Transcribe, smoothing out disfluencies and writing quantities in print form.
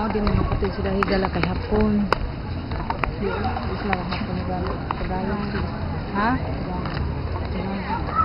Mao din mga pati sila higala kay hapon. Di sila hapon higala. Kagaya. Ha?